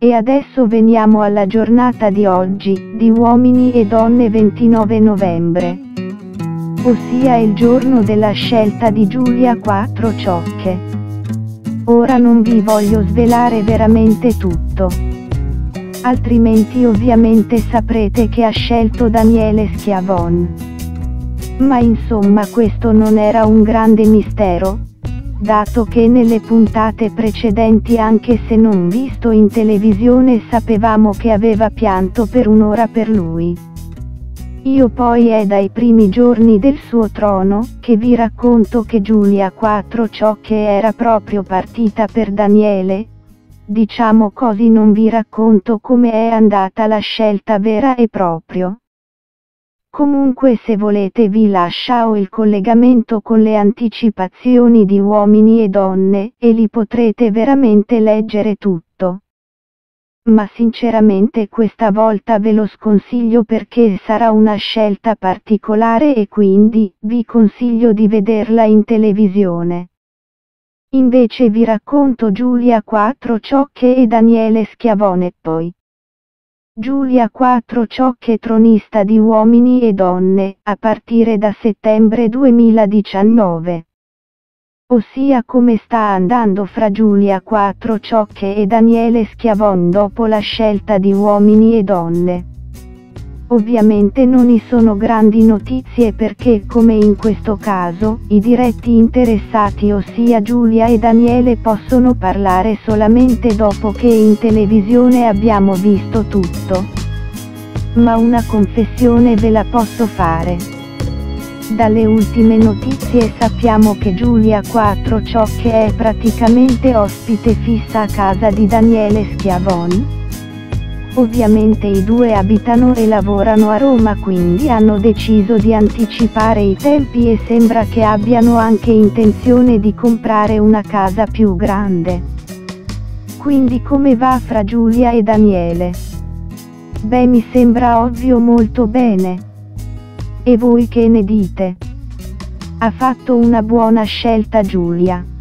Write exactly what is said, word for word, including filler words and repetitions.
E adesso veniamo alla giornata di oggi, di Uomini e Donne ventinove novembre. Ossia il giorno della scelta di Giulia Quattro Ciocche. Ora non vi voglio svelare veramente tutto. Altrimenti ovviamente saprete che ha scelto Daniele Schiavon. Ma insomma questo non era un grande mistero, dato che nelle puntate precedenti, anche se non visto in televisione, sapevamo che aveva pianto per un'ora per lui. Io poi è dai primi giorni del suo trono che vi racconto che Giulia Quattro Ciocche era proprio partita per Daniele. Diciamo così, non vi racconto come è andata la scelta vera e proprio. Comunque, se volete vi lascio il collegamento con le anticipazioni di Uomini e Donne, e li potrete veramente leggere tutto. Ma sinceramente questa volta ve lo sconsiglio perché sarà una scelta particolare e quindi vi consiglio di vederla in televisione. Invece vi racconto Giulia Quattro Ciocche e Daniele Schiavon e poi Giulia Quattro Ciocche, tronista di Uomini e Donne, a partire da settembre duemiladiciannove. Ossia come sta andando fra Giulia Quattro Ciocche e Daniele Schiavon dopo la scelta di Uomini e Donne. Ovviamente non ci sono grandi notizie perché, come in questo caso, i diretti interessati, ossia Giulia e Daniele, possono parlare solamente dopo che in televisione abbiamo visto tutto. Ma una confessione ve la posso fare. Dalle ultime notizie sappiamo che Giulia Quattro Ciocche è praticamente ospite fissa a casa di Daniele Schiavon. Ovviamente i due abitano e lavorano a Roma, quindi hanno deciso di anticipare i tempi e sembra che abbiano anche intenzione di comprare una casa più grande. Quindi come va fra Giulia e Daniele? Beh, mi sembra ovvio, molto bene. E voi che ne dite? Ha fatto una buona scelta Giulia.